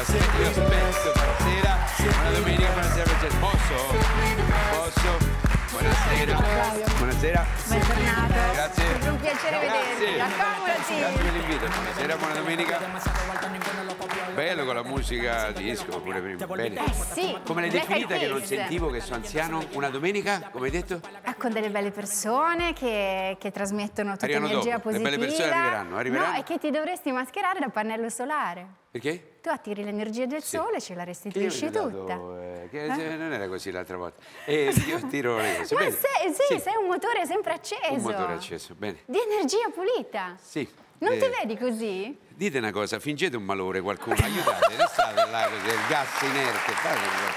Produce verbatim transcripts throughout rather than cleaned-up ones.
aspetto, io aspetto. Buonasera, buona domenica, buonasera Francesco. Posso? Posso? Buonasera. Buonasera. Bentornato. Grazie. È un piacere vederti. Accomodati. Grazie per l'invito. Buonasera, buona domenica. Bello con la musica disco pure prima. Bene. Eh sì. Come l'hai definita che non sentivo che sono anziano? Una domenica, come hai detto? Ah, con delle belle persone che, che trasmettono tutta Arrivano energia dopo. positiva. Le belle persone arriveranno, arriveranno. No, e che ti dovresti mascherare da pannello solare. Perché? Tu attiri l'energia del Sì. sole e ce la restituisci Io tutta. dato, eh, che Eh? non era così l'altra volta. E io tiro le cose. Ma Bene. sei, sì, Sì. sei un motore sempre acceso. Un motore acceso, bene. Di energia pulita. Sì. Non eh, ti vedi così? Dite una cosa, fingete un malore qualcuno, aiutate, restate là così, il gas inerte, fate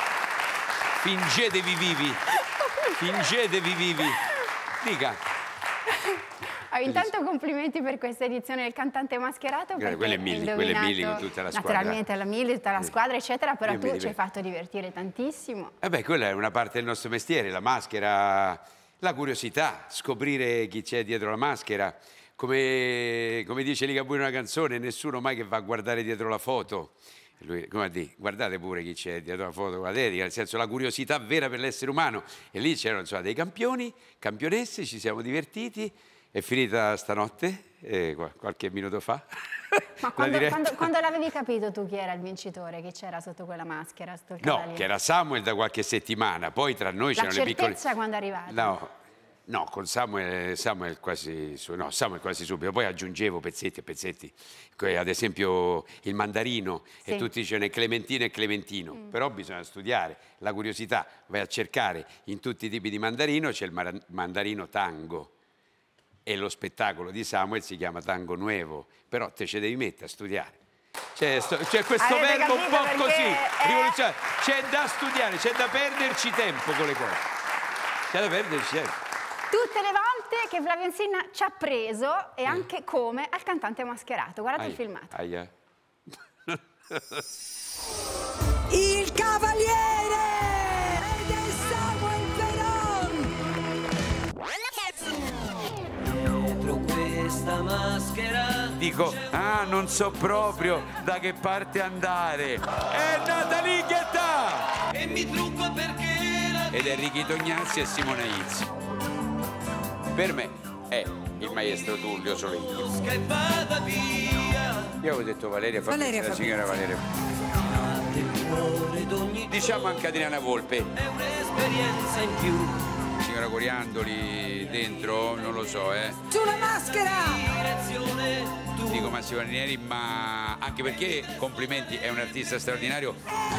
fingetevi vivi, fingetevi vivi, dica. Oh, intanto complimenti per questa edizione del Cantante Mascherato. Grazie, quelle Milli, hai quelle Milli indovinato con tutta la squadra. Naturalmente la Milli, tutta la squadra, eccetera, però Io tu mi ci hai diverto. fatto divertire tantissimo. Eh beh, quella è una parte del nostro mestiere, la maschera, la curiosità, scoprire chi c'è dietro la maschera. Come, come dice Ligabue in una canzone, nessuno mai che va a guardare dietro la foto. Lui, come a dire, guardate pure chi c'è dietro la foto con la dedica, nel senso la curiosità vera per l'essere umano. E lì c'erano insomma, dei campioni, campionesse, ci siamo divertiti. È finita stanotte, eh, qualche minuto fa. Ma quando, quando, quando l'avevi capito tu chi era il vincitore, chi c'era sotto quella maschera? Sto No, che era Samuel da qualche settimana, poi tra noi c'erano le piccole... La certezza quando è arrivata? No, no, con Samuel, Samuel, quasi, no, Samuel quasi subito, poi aggiungevo pezzetti e pezzetti, ad esempio il mandarino, sì. E tutti dicevano Clementino e Clementino, mm. Però bisogna studiare, la curiosità, vai a cercare in tutti i tipi di mandarino, c'è il mandarino tango. E lo spettacolo di Samuel si chiama Tango Nuevo, però te ce devi mettere a studiare. C'è questo Avete verbo un po' così, è... rivoluzionario. C'è da studiare, c'è da perderci tempo con le cose. C'è da perderci tempo. Tutte le volte che Flavio Insinna ci ha preso e anche eh. come al Cantante Mascherato. Guardate aia, il filmato. Aia. Il Cavaliere ed è Samuel Peron. Dietro questa maschera dico, ah, non so proprio da che parte andare. È Natalie Guetta! E mi trucco perché la... Ed Enrico Tognazzi e Simona Izzi. Per me è il maestro Tullio Solegno. Io avevo detto Valeria Fabrizi, la signora Valeria. Diciamo anche Adriana Volpe. È un'esperienza in più. Signora Coriandoli dentro, non lo so, eh. Sulla maschera! Dico Massimo Ranieri, ma anche perché, complimenti, è un artista straordinario.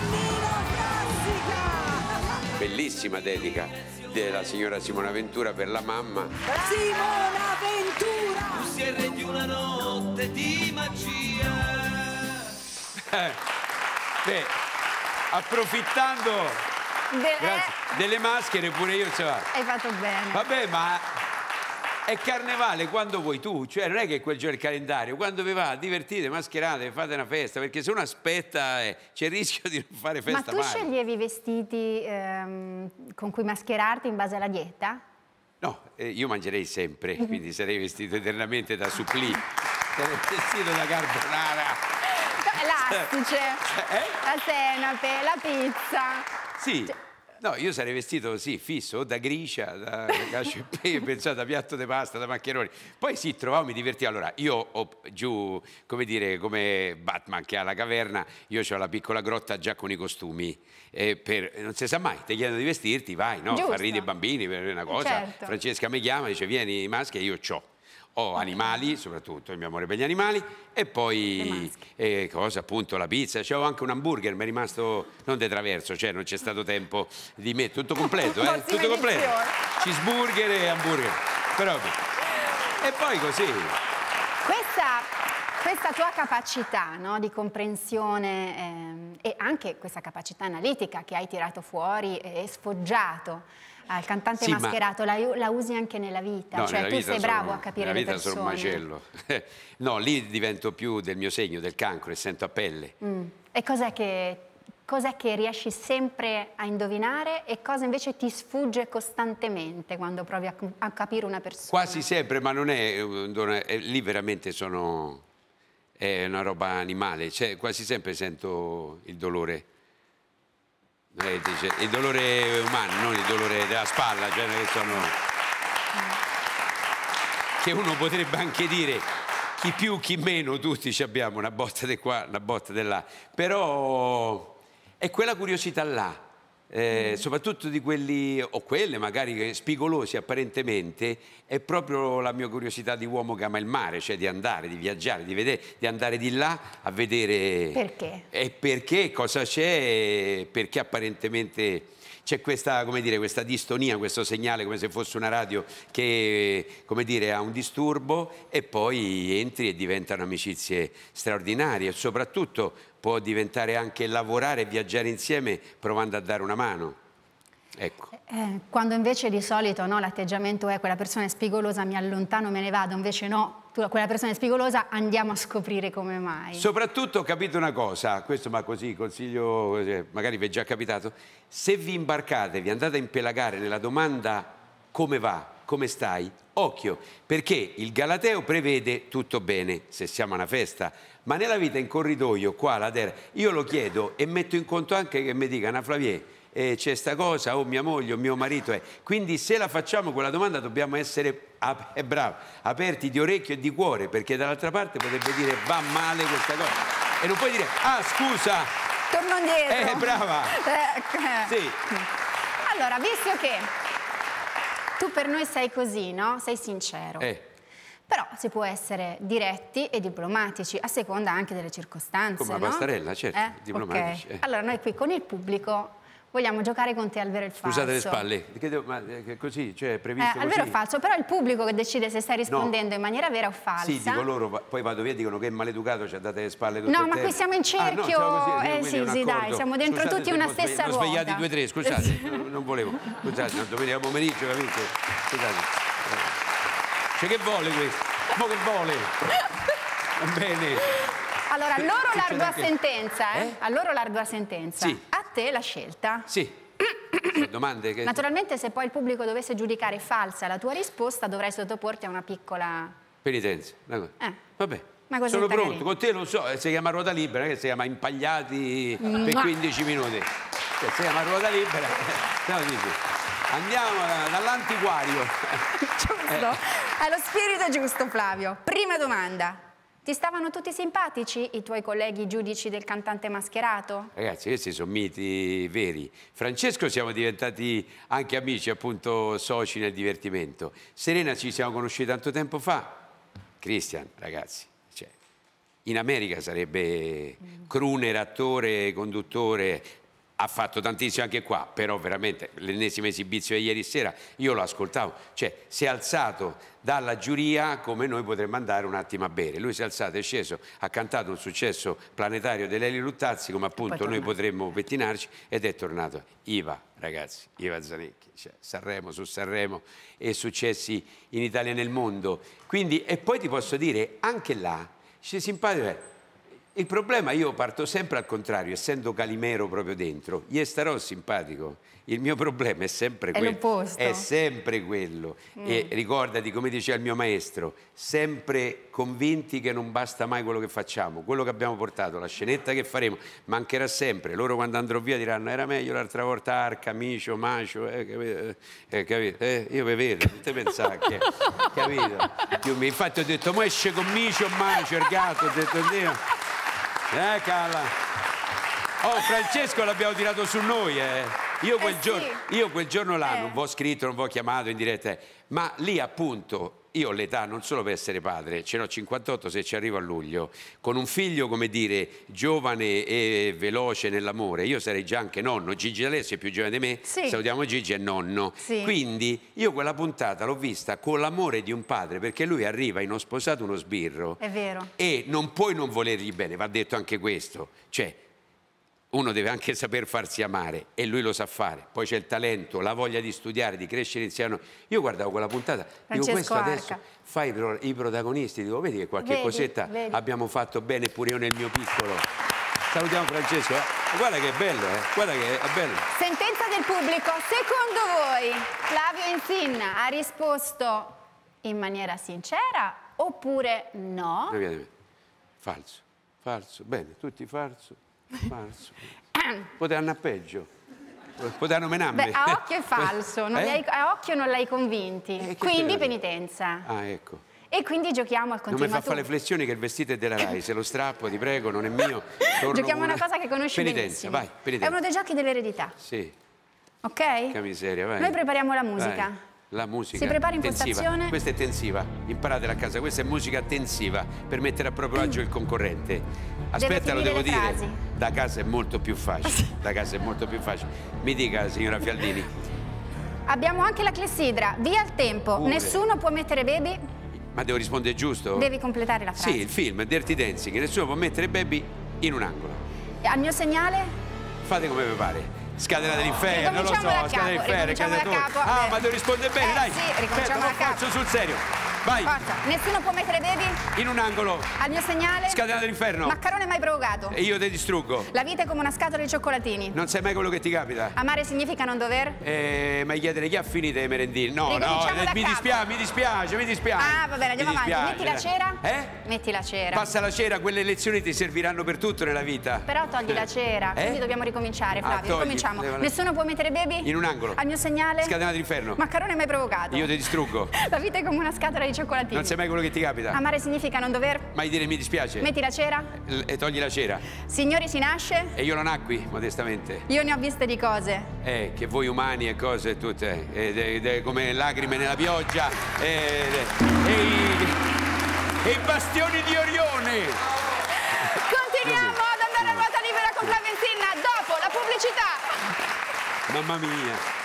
Bellissima dedica della signora Simona Ventura per la mamma. Simona Ventura! Tu si arrendi una notte di magia. Eh, beh, approfittando De grazie, delle maschere pure io, cioè. Hai fatto bene. Vabbè, ma è carnevale quando vuoi tu, cioè non è che quel giorno è il calendario, quando vi va, divertite, mascherate, fate una festa, perché se uno aspetta eh, c'è il rischio di non fare festa mai. Ma tu mai. sceglievi i vestiti ehm, con cui mascherarti in base alla dieta? No, eh, io mangerei sempre, quindi sarei vestito eternamente da supplì, sarei vestito da carbonara. L'astice, eh? la senape, la pizza. Sì. Cioè... No, io sarei vestito così, fisso, o da gricia, da cacio e pepe, pensate, da piatto di pasta, da maccheroni. Poi sì, trovavo, mi divertivo. Allora, io ho giù, come dire, come Batman che ha la caverna, io ho la piccola grotta già con i costumi. E per, non si sa mai, ti chiedono di vestirti, vai, no? Fa ridere i bambini per una cosa. Certo. Francesca mi chiama, dice vieni maschera, io c'ho. Ho animali, soprattutto il mio amore per gli animali, e poi eh, cosa appunto la pizza. C'avevo anche un hamburger, mi è rimasto non de traverso, cioè non c'è stato tempo di mettere tutto completo, eh? Tutto completo. Cheeseburger e hamburger. Però, e poi così. Questa, questa tua capacità, no, di comprensione ehm, e anche questa capacità analitica che hai tirato fuori e sfoggiato al cantante sì, mascherato, la, la usi anche nella vita? No, cioè nella tu vita sei sono, bravo a capire le persone. Nella vita sono un macello. No, lì divento più del mio segno, del cancro, e sento a pelle. Mm. E cos'è che, cos'è che riesci sempre a indovinare e cosa invece ti sfugge costantemente quando provi a, a capire una persona? Quasi sempre, ma non è, è lì veramente sono... è una roba animale, cioè, quasi sempre sento il dolore. Eh, dice, il dolore umano, non il dolore della spalla, cioè che sono... che uno potrebbe anche dire chi più, chi meno, tutti ci abbiamo una botta di qua, una botta di là, però è quella curiosità là. Eh, soprattutto di quelli o quelle magari spigolosi apparentemente, è proprio la mia curiosità di uomo che ama il mare, cioè di andare, di viaggiare, di vedere, di andare di là a vedere perché e perché, cosa c'è, perché apparentemente c'è questa, come dire, questa distonia, questo segnale come se fosse una radio che, come dire, ha un disturbo, e poi entri e diventano amicizie straordinarie, e soprattutto può diventare anche lavorare e viaggiare insieme provando a dare una mano. Ecco. Eh, quando invece di solito no, l'atteggiamento è quella persona è spigolosa, mi allontano, me ne vado, invece no, tu, quella persona è spigolosa, andiamo a scoprire come mai. Soprattutto ho capito una cosa, questo ma così consiglio, magari vi è già capitato, se vi imbarcate, vi andate a impelagare nella domanda come va, come stai, occhio, perché il Galateo prevede tutto bene se siamo a una festa, ma nella vita in corridoio, qua, la terra, io lo chiedo e metto in conto anche che mi dica, Anna Flavie, eh, c'è sta cosa, o mia moglie, o mio marito è. Quindi se la facciamo quella domanda dobbiamo essere, ap eh, bravo, aperti di orecchio e di cuore, perché dall'altra parte potrebbe dire va male questa cosa. E non puoi dire, ah scusa, torno indietro. Eh, brava. Eh, sì. Allora, visto che tu per noi sei così, no? Sei sincero. Eh. Però si può essere diretti e diplomatici, a seconda anche delle circostanze, Come la no? pastarella, certo, eh? diplomatici. Okay. Eh. Allora noi qui con il pubblico vogliamo giocare con te al vero e il falso. Scusate le spalle, che devo, ma che così, cioè è previsto eh, al così? vero o falso, però è il pubblico che decide se stai rispondendo no. in maniera vera o falsa. Sì, dico loro, poi vado via e dicono che è maleducato, ci ha dato le spalle tutte No, e ma qui siamo in cerchio, ah, no, eh sì, sì, dai, siamo dentro scusate, tutti una stessa ruota. ruota. Ho svegliati due o tre, scusate, non, non volevo, scusate, non domenica pomeriggio, capite? Scusate. Cioè che vuole questo? Mo che vuole? Va bene. Allora, a loro l'ardua anche... sentenza, eh? eh? A loro l'ardua sentenza. Sì. A te la scelta. Sì. Domande che... Naturalmente se poi il pubblico dovesse giudicare falsa la tua risposta dovrai sottoporti a una piccola... penitenza. Eh. Vabbè. Ma sono pronto, carina. con te non so, si chiama ruota libera, che si chiama impagliati per quindici minuti. Cioè, si chiama ruota libera. No, dici. Andiamo dall'antiquario. Giusto, è lo spirito giusto, Flavio. Prima domanda. Ti stavano tutti simpatici i tuoi colleghi giudici del cantante mascherato? Ragazzi, questi sono miti veri. Francesco siamo diventati anche amici, appunto soci nel divertimento. Serena ci siamo conosciuti tanto tempo fa. Christian, ragazzi, cioè, in America sarebbe crooner, attore, conduttore. Ha fatto tantissimo anche qua, però veramente l'ennesima esibizione ieri sera, io lo ascoltavo, cioè si è alzato dalla giuria come noi potremmo andare un attimo a bere. Lui si è alzato, è sceso, ha cantato un successo planetario dell'Eli Luttazzi, come appunto noi potremmo pettinarci, ed è tornato. Iva, ragazzi, Iva Zanecchi, cioè Sanremo su Sanremo e successi in Italia e nel mondo. Quindi, e poi ti posso dire, anche là, c'è simpatico. Il problema, io parto sempre al contrario, essendo Calimero proprio dentro, gli starò simpatico. Il mio problema è sempre è quello. È sempre quello. Mm. E ricordati, come diceva il mio maestro, sempre convinti che non basta mai quello che facciamo, quello che abbiamo portato, la scenetta che faremo, mancherà sempre. Loro quando andrò via diranno era meglio l'altra volta Arca, Micio, Macio, eh, capito? Eh, capito? Eh, io vi vedo, non te pensare che, capito? Io, infatti ho detto, mo esce con Micio, Macio, il gatto, ho detto, Dio. Eh, cala. Oh, Francesco l'abbiamo tirato su noi, eh. Io quel, eh giorno, sì. io quel giorno là eh. non vi ho scritto, non vi ho chiamato in diretta, eh. Ma lì appunto io ho l'età non solo per essere padre, ce n'ho cinquantotto se ci arrivo a luglio, con un figlio, come dire, giovane e veloce nell'amore, io sarei già anche nonno. Gigi D'Alessio è più giovane di me, sì. Salutiamo Gigi, è nonno. Sì. Quindi io quella puntata l'ho vista con l'amore di un padre, perché lui arriva in uno sposato, uno sbirro. È vero. E non puoi non volergli bene, va detto anche questo. Cioè, uno deve anche saper farsi amare e lui lo sa fare. Poi c'è il talento, la voglia di studiare, di crescere insieme. Io guardavo quella puntata, Francesco dico questo Arca. Adesso fai i protagonisti, dico vedi che qualche vedi, cosetta vedi. abbiamo fatto bene pure io nel mio piccolo. Salutiamo Francesco, eh. Guarda che è bello, eh. Guarda che è bello. Sentenza del pubblico, secondo voi Flavio Insinna ha risposto in maniera sincera oppure no? Falso, falso, bene, tutti falso, falso. Potranno a peggio. Potranno menarmi. Beh, a occhio è falso, non Eh? li hai- a occhio non l'hai convinti, Eh, che quindi te lo dico? penitenza. Ah, ecco. E quindi giochiamo al Non mi fa continuato. fare le flessioni che il vestito è della Rai, se lo strappo, ti prego, non è mio. torno Giochiamo con una cosa che conosci penitenza, benissimo. vai, È penitenza. uno dei giochi dell'eredità, Sì, ok? che miseria, vai. Noi prepariamo la musica. Vai. La musica. Si prepara in tensiva. postazione. Questa è tensiva, imparatela a casa, questa è musica tensiva per mettere a proprio agio il concorrente. Aspetta, lo finire devo le dire, frasi. da casa è molto più facile, da casa è molto più facile. Mi dica, signora Fialdini, Abbiamo anche la clessidra, via il tempo, Pure. nessuno può mettere baby, ma devo rispondere giusto? devi completare la frase. Sì, il film Dirty Dancing, nessuno può mettere baby in un angolo. Al mio segnale? Fate come vi pare. Scatena dell'inferno, lo so, Ricominciamo da scatena capo, dell'inferno, ricominciamo da catenatore. capo. Ah, Eh. ma devo rispondere bene, Eh, dai. sì, ricominciamo Aspetta, da lo capo. faccio sul serio. Vai, Forza, nessuno può mettere baby? in un angolo, Al mio segnale? scatena dell'inferno. Maccarone mai provocato. E io ti distruggo. La vita è come una scatola di cioccolatini. Non sai mai quello che ti capita. Amare significa non dover? Eh, ma chiedere chi ha finito i merendini? No, no, Ricominciamo eh, da mi capo. dispiace, mi dispiace, mi dispiace. Ah, va bene, andiamo Mi avanti. dispiace, Metti la dai. cera? Eh? Metti la cera. Passa la cera, quelle lezioni ti serviranno per tutto nella vita. Però togli la cera, Eh? quindi dobbiamo ricominciare, Ah, Flavio. togli. Ricominciamo. Devo- Nessuno può mettere baby? In un angolo. Al mio segnale? Scatena dell'inferno. Maccarone mai provocato. Io ti distruggo. La vita è come una scatola di cioccolatini. Non sai mai quello che ti capita. Amare significa non dover? Mai dire mi dispiace. Metti la cera? L- e togli la cera. Signori, si nasce? E io lo nacqui, modestamente. Io ne ho viste di cose. Eh, che voi umani e cose tutte, ed è- ed è come lacrime nella pioggia, e, e i, e i bastioni di Orione. Continuiamo ad andare a ruota libera con Flavio Insinna dopo la pubblicità. Mamma mia.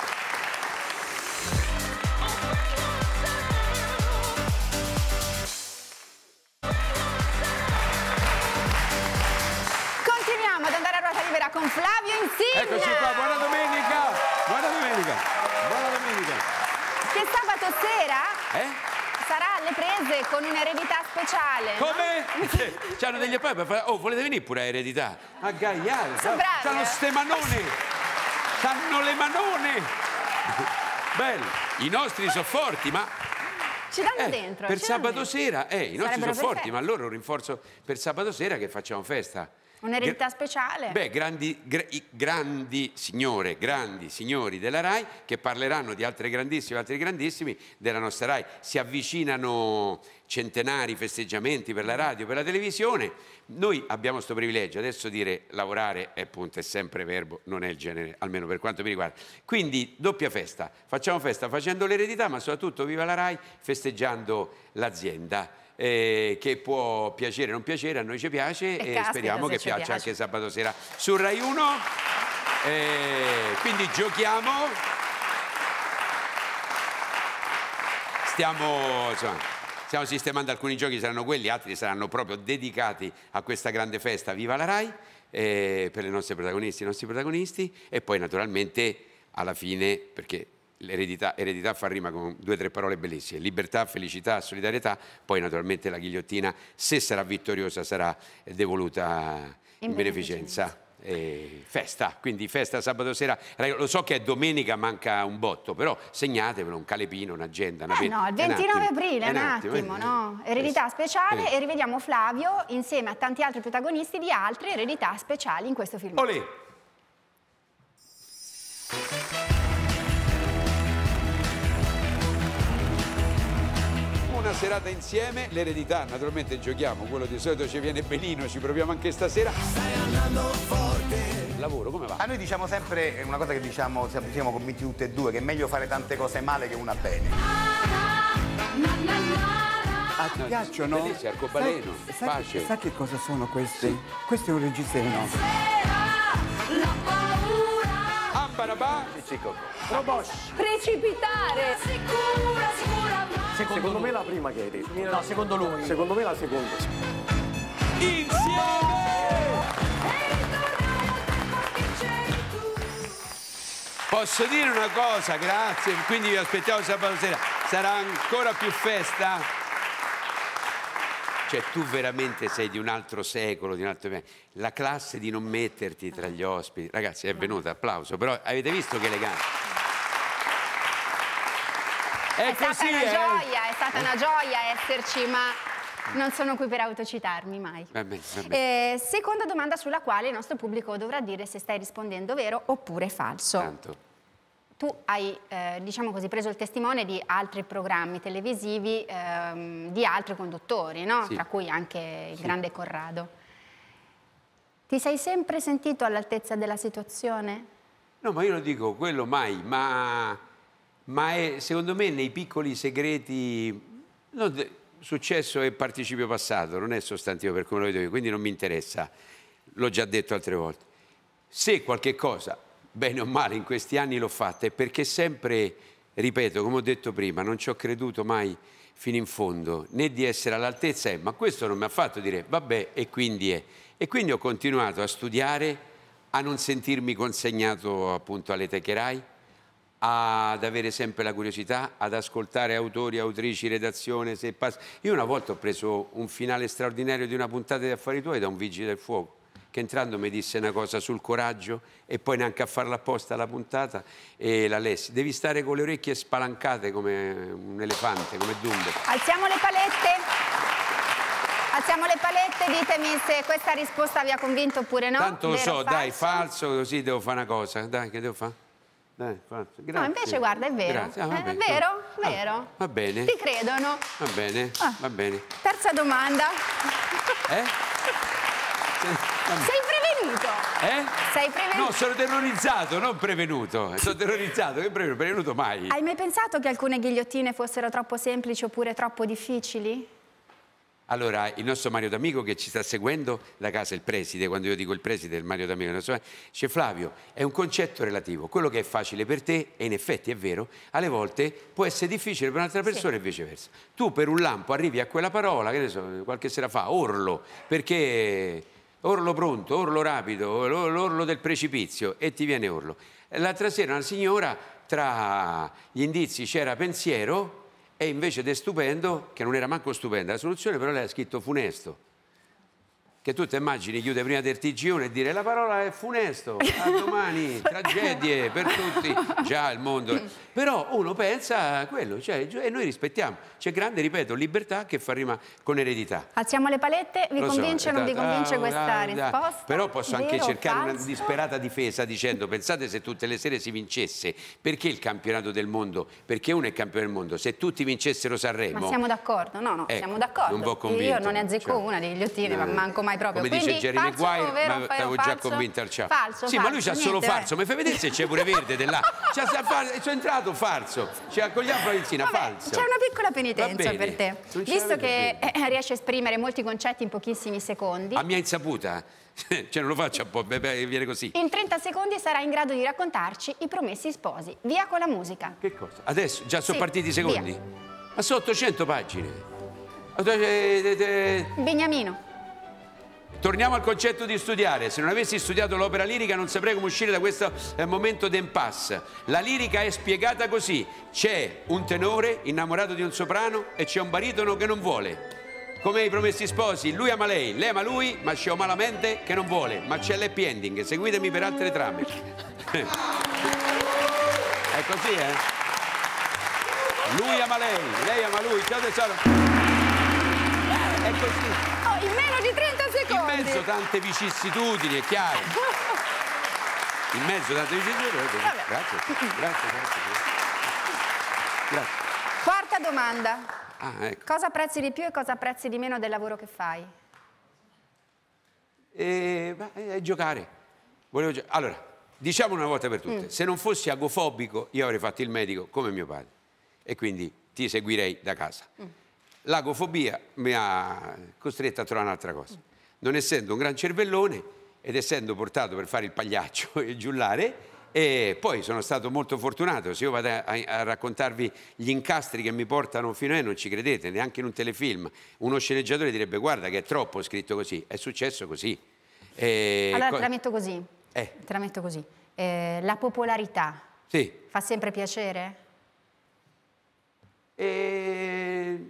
Continuiamo ad andare a ruota libera con Flavio Insinna. Eccoci qua, buona domenica. Buona domenica. Buona domenica. Che sabato sera Eh? sarà alle prese con un'eredità speciale. no? Come? C'hanno degli appelli. Oh, volete venire pure a eredità? A Gaiale. Sono bravi, C'hanno eh? ste manone. C'hanno le manone. Bello. I nostri sono forti, ma Ci danno Eh, dentro. per ci danno sabato dentro. sera, eh, i nostri sono Sarebbero forti, perfetti. ma allora un rinforzo per sabato sera che facciamo festa. Un'eredità Gra- speciale. Beh, grandi, gra- i grandi signore, grandi signori della Rai che parleranno di altre grandissime, altri grandissimi della nostra Rai. Si avvicinano centenari festeggiamenti per la radio, per la televisione. Noi abbiamo questo privilegio, adesso dire lavorare è appunto è sempre verbo, non è il genere, almeno per quanto mi riguarda. Quindi doppia festa, facciamo festa facendo l'eredità, ma soprattutto viva la Rai festeggiando l'azienda. Eh, che può piacere o non piacere, a noi ci piace E e, caspita, speriamo se che ci piaccia piace. anche sabato sera su Rai uno. Eh, quindi giochiamo. Stiamo, insomma, stiamo sistemando alcuni giochi, saranno quelli, altri saranno proprio dedicati a questa grande festa Viva la Rai, eh, per le nostre protagonisti, i nostri protagonisti, e poi naturalmente alla fine, perché l'eredità eredità fa rima con due o tre parole bellissime: libertà, felicità, solidarietà. Poi naturalmente la ghigliottina, se sarà vittoriosa, sarà devoluta in, In beneficenza. E festa, quindi festa sabato sera. Lo so che è domenica, manca un botto, però segnatevelo, un calepino, un'agenda, una Eh penna. no, il È un ventinove attimo, aprile, è un attimo, eh, no? eh, Eredità eh, speciale eh. e rivediamo Flavio insieme a tanti altri protagonisti di altre eredità speciali in questo film. Olè! Una serata insieme, l'eredità, naturalmente giochiamo, quello di solito ci viene benino, ci proviamo anche stasera. Stai andando forte. Lavoro, come va? A noi diciamo sempre una cosa che diciamo, siamo, siamo convinti tutti e due, che è meglio fare tante cose male che una bene. Ah, ti piacciono? Bellissimo, arcobaleno, Sai, sai, pace. sai che cosa sono questi? Questo è un reggiseno. Ambarabà. Precipitare! Sicura, sicura mai! Secondo me la prima che hai detto. No, secondo lui. Secondo me la seconda. Insieme! Posso dire una cosa, grazie, quindi vi aspettiamo sabato sera. Sarà ancora più festa? Cioè, tu veramente sei di un altro secolo, di un altro... La classe di non metterti tra gli ospiti. Ragazzi, è venuta, applauso, però avete visto che elegante? È, È stata così, una eh? gioia, è stata una gioia esserci, ma Non sono qui per autocitarmi mai. Va bene, va bene. Eh, seconda domanda sulla quale il nostro pubblico dovrà dire se stai rispondendo vero oppure falso. Tanto. Tu hai, eh, diciamo così, preso il testimone di altri programmi televisivi, ehm, di altri conduttori, no? Sì. Tra cui anche il Sì. grande Corrado. Ti sei sempre sentito all'altezza della situazione? No, ma io lo dico, quello mai, ma, ma è, secondo me nei piccoli segreti... No, successo è participio passato, non è sostantivo per come lo vedo io, quindi non mi interessa, l'ho già detto altre volte. Se qualche cosa, bene o male, in questi anni l'ho fatta, è perché sempre, ripeto, come ho detto prima, non ci ho creduto mai fino in fondo, né di essere all'altezza, eh, ma questo non mi ha fatto dire vabbè, e quindi è. E quindi ho continuato a studiare, a non sentirmi consegnato appunto alle teche Rai, ad avere sempre la curiosità, ad ascoltare autori, autrici, redazione. Se passa... Io una volta ho preso un finale straordinario di una puntata di Affari Tuoi da un vigile del fuoco, che entrando mi disse una cosa sul coraggio e poi neanche a farla apposta la puntata e la lessi. Devi stare con le orecchie spalancate come un elefante, come Dumbo. Alziamo le palette. Alziamo le palette, ditemi se questa risposta vi ha convinto oppure no. Tanto lo Vero so, o dai, falso? falso, così devo fare una cosa. Dai, che devo fare? Dai, falso. Grazie. No, invece guarda, è vero. Grazie. Ah, va Eh, bene. è vero, Ah, vero. va bene. Ti credono. Va bene, Ah. va bene. Terza domanda. Eh? Sei prevenuto? Eh? Sei prevenuto? No, sono terrorizzato, non prevenuto. Sono terrorizzato, che prevenuto? Prevenuto mai. Hai mai pensato che alcune ghigliottine fossero troppo semplici oppure troppo difficili? Allora, il nostro Mario D'Amico che ci sta seguendo da casa, il preside, quando io dico il preside, il Mario D'Amico, il nostro... dice Flavio, è un concetto relativo. Quello che è facile per te, e in effetti è vero, alle volte può essere difficile per un'altra persona Sì. e viceversa. Tu per un lampo arrivi a quella parola, che ne so, qualche sera fa, orlo, perché orlo pronto, orlo rapido, l'orlo del precipizio, e ti viene orlo. L'altra sera una signora, tra gli indizi c'era pensiero, e invece di stupendo, che non era manco stupenda la soluzione, però lei ha scritto funesto. Che tu ti immagini chiude prima del T G uno e dire la parola è funesto, a domani, tragedie per tutti, già il mondo. Però uno pensa a quello, cioè, e noi rispettiamo. C'è grande, ripeto, libertà che fa rima con eredità. Alziamo le palette, vi Lo so, convince o non vi esatto. convince Ah, questa ah, ah. risposta? Però posso anche Vero o cercare una falso? disperata difesa dicendo pensate se tutte le sere si vincesse, perché il campionato del mondo? Perché uno è campione del mondo, se tutti vincessero Sanremo... Ma siamo d'accordo? No, no, Ecco, siamo d'accordo. non v'ho convinto. Io non ne azzecco Cioè, una degli ghigliottini, ma no, manco mai proprio. Come Quindi, dice Jerry falso, Maguire, vero, ma vero, t'avevo già falso? convinto al ciao. Falso, sì, ma lui falso, c'ha solo niente, falso, eh. mi fai vedere se c'è pure verde di là. C'ha sta far- sono entrato falso, c'è con gli Bravizina, Vabbè, falso. c'è una piccola penitenza Va bene, per te. non ce Visto l'avete che bene. eh, riesci a esprimere molti concetti in pochissimi secondi, A mia insaputa, cioè non lo faccio un po', beh, beh, viene così. in trenta secondi sarai in grado di raccontarci i promessi sposi. Via con la musica. Che cosa? Adesso? Già sono Sì, partiti i secondi? via. Ma sono ottocento pagine. Eh, eh, eh, Beniamino. Torniamo al concetto di studiare. Se non avessi studiato l'opera lirica non saprei come uscire da questo eh, momento d'impasse. La lirica è spiegata così. C'è un tenore innamorato di un soprano e c'è un baritono che non vuole. Come i promessi sposi, lui ama lei, lei ama lui, ma c'è un malamente che non vuole. Ma c'è l'happy ending. Seguitemi per altre trame. È così, eh? Lui ama lei, lei ama lui. Ciao tesoro. È così. Oh, in meno di trenta In secondi. mezzo tante vicissitudini, è chiaro. In mezzo tante vicissitudini. Vabbè. Grazie, grazie, grazie. Grazie. Quarta domanda. Ah, ecco. Cosa apprezzi di più e cosa apprezzi di meno del lavoro che fai? E, beh, è giocare. Volevo gio- allora, diciamo una volta per tutte, Mm. se non fossi agofobico io avrei fatto il medico come mio padre e quindi ti seguirei da casa. Mm. L'agofobia mi ha costretto a trovare un'altra cosa. Non essendo un gran cervellone ed essendo portato per fare il pagliaccio e il giullare, e poi sono stato molto fortunato. Se io vado a, a raccontarvi gli incastri che mi portano fino a me non ci credete, neanche in un telefilm. Uno sceneggiatore direbbe guarda che è troppo scritto così, è successo così. E Allora co- te la metto così. Eh. Te la metto così. Eh, la popolarità Sì. fa sempre piacere? E...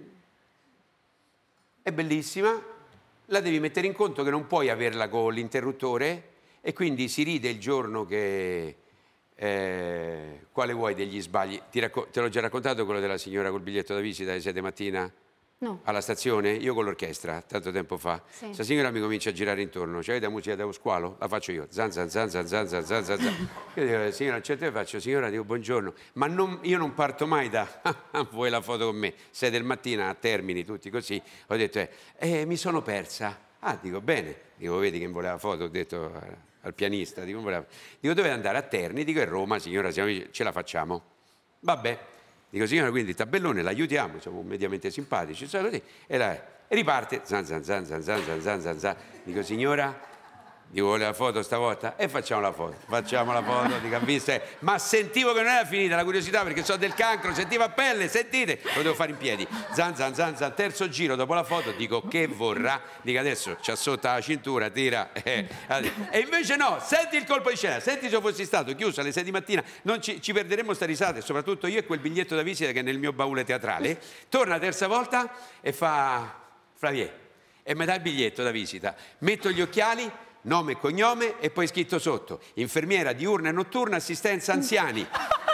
È bellissima, la devi mettere in conto che non puoi averla con l'interruttore e quindi si ride il giorno che... Eh, quale vuoi degli sbagli? Ti racco- te l'ho già raccontato quello della signora col biglietto da visita alle sette mattina? No. Alla stazione, io con l'orchestra, tanto tempo fa, Sì. questa signora mi comincia a girare intorno, cioè la musica dello squalo? La faccio io, zan zan zan zan zan zan zan zan. Io dico, signora, a un certo punto faccio, signora, dico buongiorno, ma non, io non parto mai da, vuoi la foto con me, sei del mattino a Termini, tutti così, ho detto, eh, eh, mi sono persa. Ah, dico, bene, dico, vedi che voleva foto, ho detto eh, al pianista, dico, voleva... dico, dove andare? A Terni, dico, è Roma, signora, siamo... ce la facciamo. Vabbè. Dico, signora, quindi il tabellone l'aiutiamo, siamo mediamente simpatici, così, e, la, e riparte, zan zan zan zan zan zan zan zan zan. Dico, signora, dico, vuole la foto stavolta? E facciamo la foto, facciamo la foto, dico, ha visto, eh. Ma sentivo che non era finita la curiosità, perché so del cancro, sentivo a pelle, sentite, lo devo fare in piedi, zan zan zan zan, terzo giro dopo la foto, dico, che vorrà? Dico, adesso c'ha sotto la cintura, tira, eh. E invece no, senti il colpo di scena, senti se fossi stato chiuso alle sei di mattina, non ci, ci perderemmo sta risate, soprattutto io e quel biglietto da visita che è nel mio baule teatrale. Torna la terza volta e fa, Flavie, e mi dà il biglietto da visita, metto gli occhiali, nome e cognome e poi scritto sotto, infermiera diurna e notturna, assistenza anziani.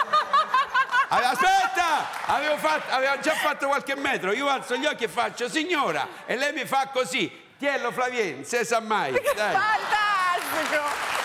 Aspetta, avevo, fatto, avevo già fatto qualche metro, io alzo gli occhi e faccio, signora, e lei mi fa così, tiello Flavien, non si sa mai. Dai. Fantastico!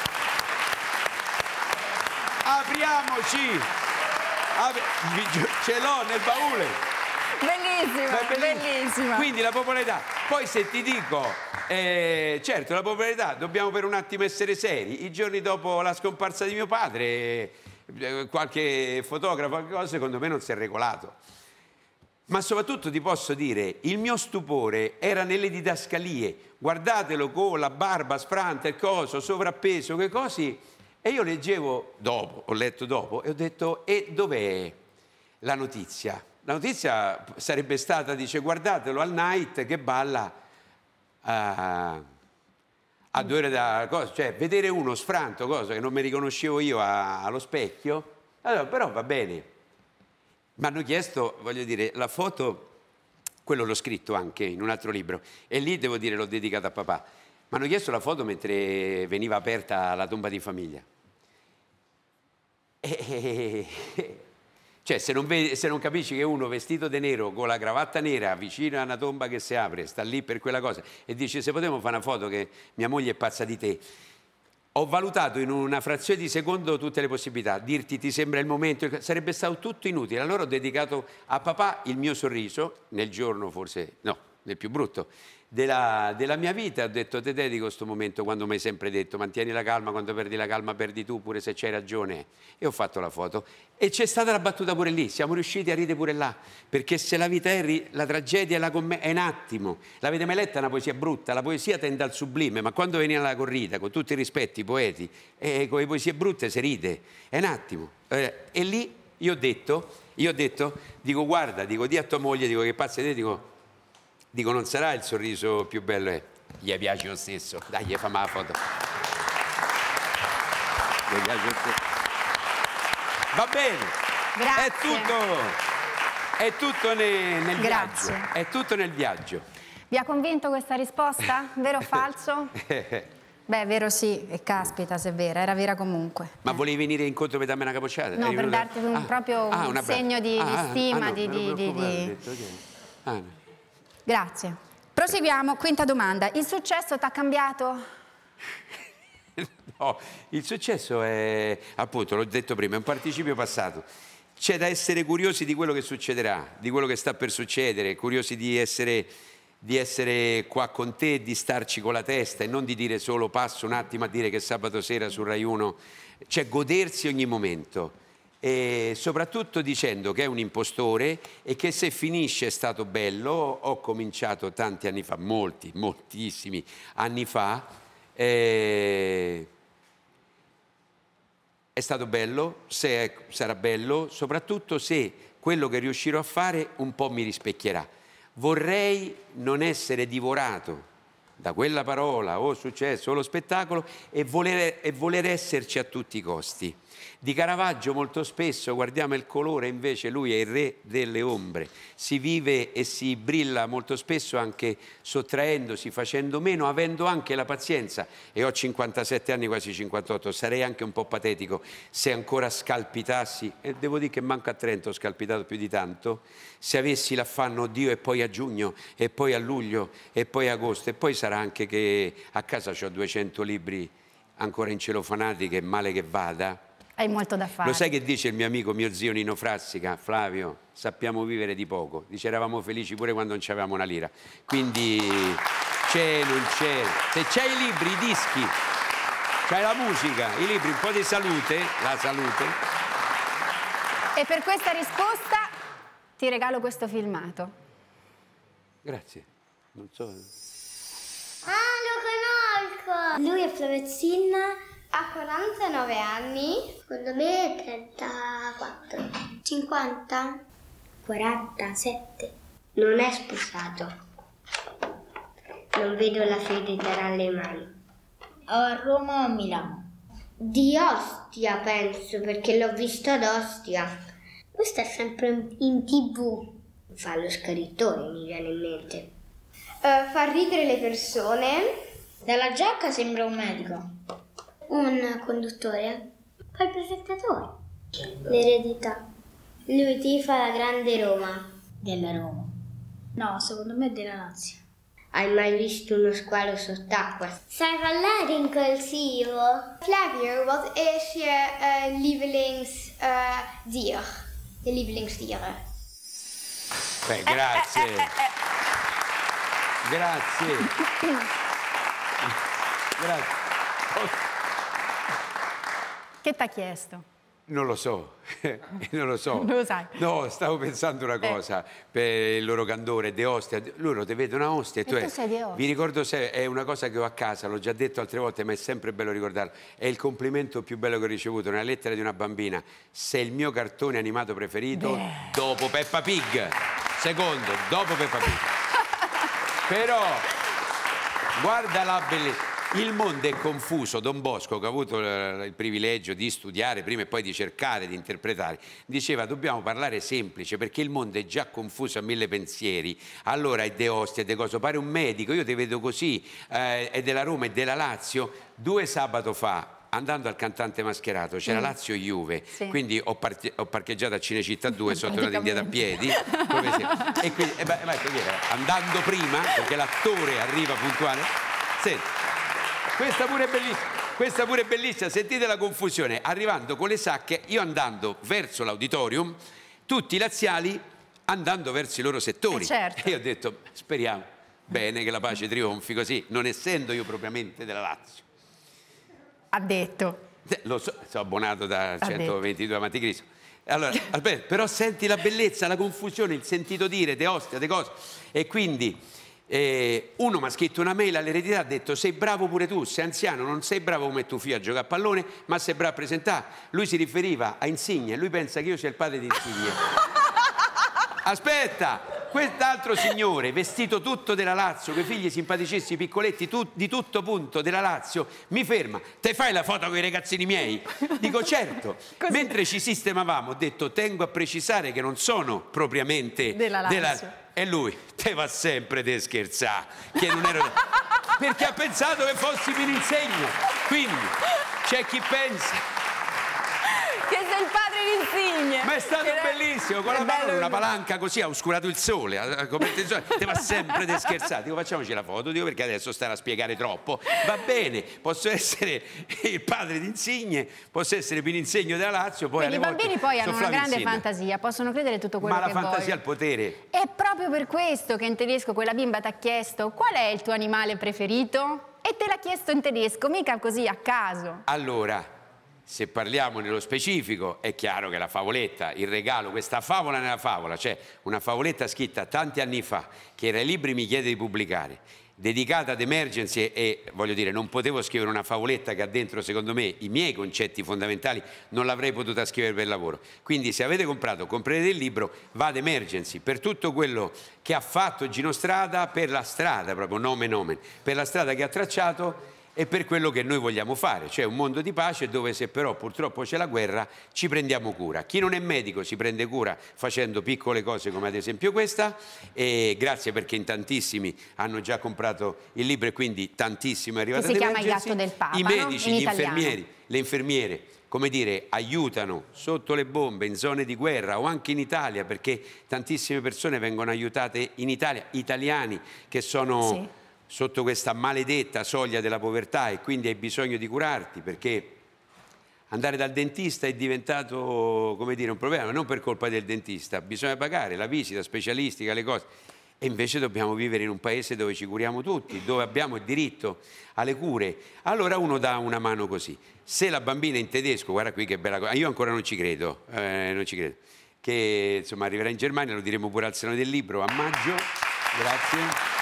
Apriamoci, Apri... ce l'ho nel baule. Bellissima, bellissima. Quindi la popolarità. Poi se ti dico, eh, certo, la popolarità, dobbiamo per un attimo essere seri. I giorni dopo la scomparsa di mio padre, eh, qualche fotografo, qualche cosa, secondo me non si è regolato. Ma soprattutto ti posso dire, il mio stupore era nelle didascalie. Guardatelo con la barba sfranta, il coso, sovrappeso, che cose. E io leggevo dopo, ho letto dopo, e ho detto, e dov'è la notizia? La notizia sarebbe stata, dice, guardatelo al night che balla a, a due ore da cosa, cioè vedere uno sfranto, cosa che non mi riconoscevo io a, allo specchio, allora, però va bene. Mi hanno chiesto, voglio dire, la foto, quello l'ho scritto anche in un altro libro, e lì devo dire l'ho dedicato a papà. Mi hanno chiesto la foto mentre veniva aperta la tomba di famiglia. E... Cioè, se non, vedi, se non capisci che uno vestito di nero con la cravatta nera vicino a una tomba che si apre, sta lì per quella cosa e dice se potevo fare una foto che mia moglie è pazza di te, ho valutato in una frazione di secondo tutte le possibilità, dirti ti sembra il momento, sarebbe stato tutto inutile. Allora ho dedicato a papà il mio sorriso, nel giorno forse, no, nel più brutto, della, della mia vita. Ho detto te dedico questo momento quando mi hai sempre detto mantieni la calma, quando perdi la calma perdi tu, pure se c'hai ragione. E ho fatto la foto e c'è stata la battuta pure lì, siamo riusciti a ridere pure là, perché se la vita è la tragedia e la commedia è un attimo. L'avete mai letta una poesia brutta? La poesia tende al sublime, ma quando veniva la corrida, con tutti i rispetti, i poeti, e con le poesie brutte si ride, è un attimo. E lì io ho detto, io ho detto, dico guarda, dico di a tua moglie, dico che pazza di te, dico Dico, non sarà il sorriso più bello, eh. Gli piace lo stesso. Dai, gli fammi la foto. Gli piace lo stesso. Va bene. Grazie. È tutto. È tutto ne, nel Grazie. viaggio. È tutto nel viaggio. Vi ha convinto questa risposta? Vero o falso? Beh, vero sì, e caspita se è vera, era vera comunque. Ma volevi venire incontro per darmi una capocciata? No, Eri per venuta... darti un, ah, proprio ah, un una segno di, ah, di ah, stima, ah, no, di... di, di, di... detto, okay. Ah, no. Grazie. Proseguiamo, quinta domanda. Il successo ti ha cambiato? No, il successo è, appunto, l'ho detto prima, è un participio passato. C'è da essere curiosi di quello che succederà, di quello che sta per succedere, curiosi di essere, di essere qua con te, di starci con la testa e non di dire solo passo un attimo a dire che sabato sera su Rai uno, cioè godersi ogni momento. E soprattutto dicendo che è un impostore e che se finisce è stato bello. Ho cominciato tanti anni fa, molti, moltissimi anni fa, eh, è stato bello, se è, sarà bello, soprattutto se quello che riuscirò a fare un po' mi rispecchierà. Vorrei non essere divorato da quella parola o successo o lo spettacolo e voler, e voler esserci a tutti i costi. Di Caravaggio molto spesso guardiamo il colore, invece lui è il re delle ombre, si vive e si brilla molto spesso anche sottraendosi, facendo meno, avendo anche la pazienza, e ho cinquantasette anni, quasi cinquantotto, sarei anche un po' patetico se ancora scalpitassi, e devo dire che manco a Trento ho scalpitato più di tanto, se avessi l'affanno, oddio, e poi a giugno, e poi a luglio, e poi a agosto, e poi sarà anche che a casa ho duecento libri ancora incelofanati, che male che vada. Hai molto da fare. Lo sai che dice il mio amico, mio zio Nino Frassica? Flavio, sappiamo vivere di poco. Dice, eravamo felici pure quando non c'avevamo una lira. Quindi c'è, non c'è. Se c'hai i libri, i dischi, c'hai la musica, i libri, un po' di salute, la salute. E per questa risposta ti regalo questo filmato. Grazie. Non so. Ah, lo conosco! Lui è Flavio Zinna. Ha quarantanove anni. Secondo me trentaquattro. cinquanta? quarantasette. Non è sposato. Non vedo la fede tra le mani. O a Roma o a Milano? Di Ostia, penso, perché l'ho visto ad Ostia. Questo è sempre in tv. Fa lo scrittore, mi viene in mente. Uh, fa ridere le persone. Dalla giacca sembra un medico. Un conduttore? Fa il presentatore. L'eredità. Lui tifa la grande Roma. Della Roma. No, secondo me è della Lazio. Hai mai visto uno squalo sott'acqua? Sai ballare in corsivo? Flavio, wat is je uh, lievelingsdier? Uh, je lievelingsdieren? Beh, grazie. Grazie. Grazie. Che t'ha chiesto? Non lo so, non lo so. Non lo sai. No, stavo pensando una cosa, eh. per il loro candore, De Ostia, loro ti vedono a Ostia e, e tu, tu sei De Ostia. Vi ricordo, se è una cosa che ho a casa, l'ho già detto altre volte, ma è sempre bello ricordarlo, è il complimento più bello che ho ricevuto, una lettera di una bambina, sei il mio cartone animato preferito. Beh. Dopo Peppa Pig, secondo, dopo Peppa Pig. Però, guarda la bellezza. Il mondo è confuso. Don Bosco, che ha avuto il privilegio di studiare prima e poi di cercare di interpretare, diceva dobbiamo parlare semplice perché il mondo è già confuso a mille pensieri. Allora è De Ostia, è De Coso, pare un medico, io ti vedo così, eh, è della Roma, è della Lazio. Due sabato fa, andando al Cantante Mascherato, c'era mm. Lazio-Juve, sì. Quindi ho, ho parcheggiato a Cinecittà due, sono tornato indietro a piedi, come se, e quindi, eh, beh, andando prima, perché l'attore arriva puntuale. Senti, questa pure è bellissima, questa pure è bellissima, sentite la confusione, arrivando con le sacche, io andando verso l'auditorium, tutti i laziali andando verso i loro settori. Eh certo. E io ho detto, speriamo bene che la pace trionfi così, non essendo io propriamente della Lazio. Ha detto. Lo so, sono abbonato da centoventidue amanti Cristo. Allora, aspetta, però senti la bellezza, la confusione, il sentito dire, De Ostia, De cose. E quindi eh, uno mi ha scritto una mail all'eredità, ha detto sei bravo pure tu, sei anziano, non sei bravo come tuo figlio a giocare a pallone, ma sei bravo a presentare. Lui si riferiva a Insigne, lui pensa che io sia il padre di Insigne. Aspetta! Quest'altro signore, vestito tutto della Lazio, con i figli simpaticissimi, piccoletti, tu, di tutto punto della Lazio, mi ferma. Te fai la foto con i ragazzini miei? Dico certo. Così. Mentre ci sistemavamo, ho detto tengo a precisare che non sono propriamente della Lazio. Della... E lui, te va sempre te scherzare, che non ero... Perché ha pensato che fossi per Insegno. Quindi c'è chi pensa... che sei il padre di Insigne. Ma è stato Era... bellissimo, con la mano una palanca così ha oscurato il sole, ha coperto il sole, ti va sempre di scherzare. Dico facciamoci la foto, dico perché adesso stare a spiegare troppo. Va bene, posso essere il padre di Insigne, posso essere Pininsegno della Lazio, poi Quindi alle i bambini poi hanno una grande Insigne. fantasia, possono credere tutto quello Ma che la fantasia vogliono. ha il potere. È proprio per questo che in tedesco quella bimba ti ha chiesto qual è il tuo animale preferito? E te l'ha chiesto in tedesco, mica così a caso. Allora... se parliamo nello specifico, è chiaro che la favoletta, il regalo, questa favola nella favola, cioè una favoletta scritta tanti anni fa, che era ai libri mi chiede di pubblicare, dedicata ad emergency e, voglio dire, non potevo scrivere una favoletta che ha dentro, secondo me, i miei concetti fondamentali, non l'avrei potuta scrivere per lavoro. Quindi se avete comprato, comprate il libro, va ad emergency, per tutto quello che ha fatto Gino Strada, per la strada, proprio nome nomen, per la strada che ha tracciato e per quello che noi vogliamo fare, cioè un mondo di pace dove se però purtroppo c'è la guerra ci prendiamo cura. Chi non è medico si prende cura facendo piccole cose come ad esempio questa, e grazie perché in tantissimi hanno già comprato il libro e quindi tantissimo è arrivato ad emergency. Si chiama Il gatto del Papa, I medici, no? gli infermieri, le infermiere, come dire, aiutano sotto le bombe, in zone di guerra o anche in Italia, perché tantissime persone vengono aiutate in Italia, italiani che sono... Sì. sotto questa maledetta soglia della povertà e quindi hai bisogno di curarti, perché andare dal dentista è diventato, come dire, un problema, non per colpa del dentista, bisogna pagare la visita specialistica, le cose, e invece dobbiamo vivere in un paese dove ci curiamo tutti, dove abbiamo il diritto alle cure. Allora uno dà una mano così. Se la bambina in tedesco, guarda qui che bella cosa, io ancora non ci credo, eh, non ci credo, che insomma arriverà in Germania, lo diremo pure al Salone del Libro a maggio, grazie.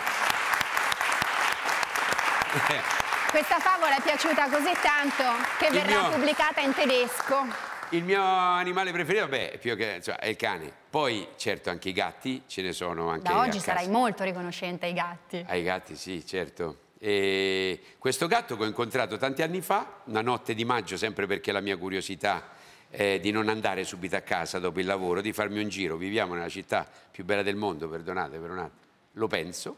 Questa favola è piaciuta così tanto che Il verrà mio... pubblicata in tedesco. Il mio animale preferito, beh, più che, insomma, è il cane. Poi, certo, anche i gatti, ce ne sono anche Da oggi a sarai casa. molto riconoscente ai gatti. Ai gatti, sì, certo. E questo gatto che ho incontrato tanti anni fa, una notte di maggio, sempre perché la mia curiosità è di non andare subito a casa dopo il lavoro, di farmi un giro. Viviamo nella città più bella del mondo, perdonate per un attimo, lo penso.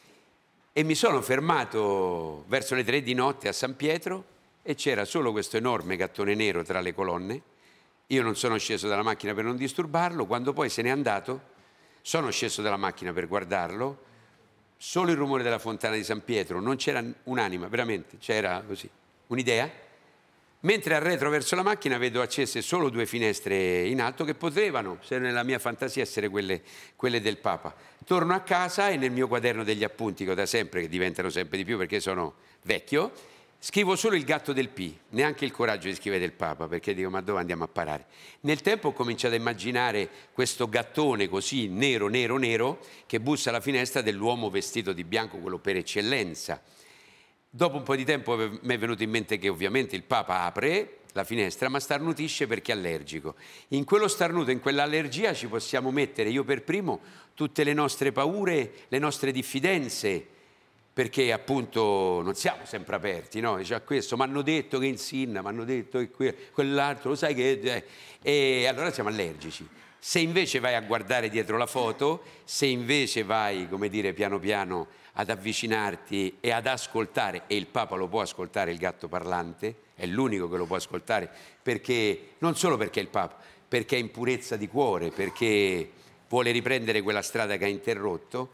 E mi sono fermato verso le tre di notte a San Pietro e c'era solo questo enorme gattone nero tra le colonne. Io non sono sceso dalla macchina per non disturbarlo, quando poi se n'è andato sono sceso dalla macchina per guardarlo, solo il rumore della fontana di San Pietro, non c'era un'anima, veramente, c'era così, un'idea. Mentre arretro verso la macchina vedo accese solo due finestre in alto che potevano, se nella mia fantasia, essere quelle, quelle del Papa. Torno a casa e nel mio quaderno degli appunti, che ho da sempre, che diventano sempre di più perché sono vecchio, scrivo solo il gatto del P, neanche il coraggio di scrivere del Papa, perché dico, ma dove andiamo a parare? Nel tempo ho cominciato a immaginare questo gattone così nero, nero, nero, che bussa alla finestra dell'uomo vestito di bianco, quello per eccellenza. Dopo un po' di tempo mi è venuto in mente che ovviamente il Papa apre la finestra ma starnutisce perché è allergico. In quello starnuto, in quell'allergia ci possiamo mettere, io per primo, tutte le nostre paure, le nostre diffidenze, perché appunto non siamo sempre aperti, no? Dice, a questo mi hanno detto che insinna, mi hanno detto che quell'altro, lo sai che... E allora siamo allergici. Se invece vai a guardare dietro la foto, se invece vai, come dire, piano piano ad avvicinarti e ad ascoltare, e il Papa lo può ascoltare, il gatto parlante, è l'unico che lo può ascoltare, perché non solo perché è il Papa, perché è in purezza di cuore, perché vuole riprendere quella strada che ha interrotto,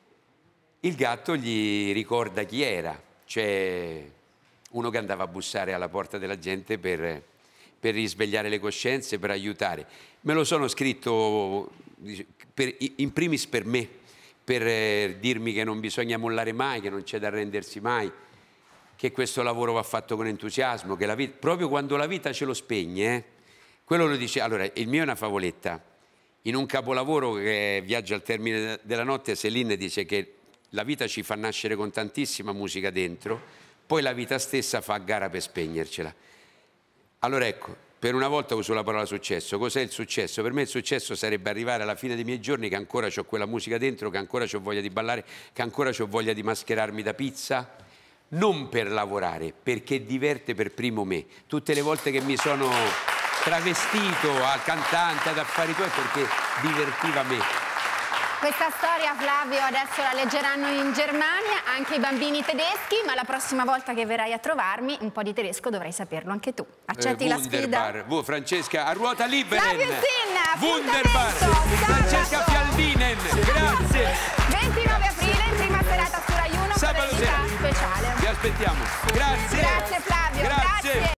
il gatto gli ricorda chi era, cioè uno che andava a bussare alla porta della gente per, per risvegliare le coscienze, per aiutare. Me lo sono scritto per, in primis per me, per eh, dirmi che non bisogna mollare mai, che non c'è da arrendersi mai, che questo lavoro va fatto con entusiasmo, che la vita, proprio quando la vita ce lo spegne, eh, quello lo dice. Allora, il mio è una favoletta. In un capolavoro che Viaggio al termine della notte, Céline dice che la vita ci fa nascere con tantissima musica dentro, poi la vita stessa fa a gara per spegnercela. Allora ecco, per una volta uso la parola successo. Cos'è il successo? Per me il successo sarebbe arrivare alla fine dei miei giorni che ancora ho quella musica dentro, che ancora ho voglia di ballare, che ancora ho voglia di mascherarmi da pizza, non per lavorare, perché diverte per primo me. Tutte le volte che mi sono travestito al cantante, ad affari tuoi, perché divertiva me. Questa storia, Flavio, adesso la leggeranno in Germania anche i bambini tedeschi, ma la prossima volta che verrai a trovarmi un po' di tedesco dovrai saperlo anche tu. Accetti eh, la sfida? Vu, Francesca, a ruota libera. Flavio Sin, Wunderbar. Francesca Fialdinen, grazie. ventinove aprile, prima serata su Rai uno, sabato sera speciale. Vi aspettiamo. Grazie. Grazie Flavio. Grazie. Grazie.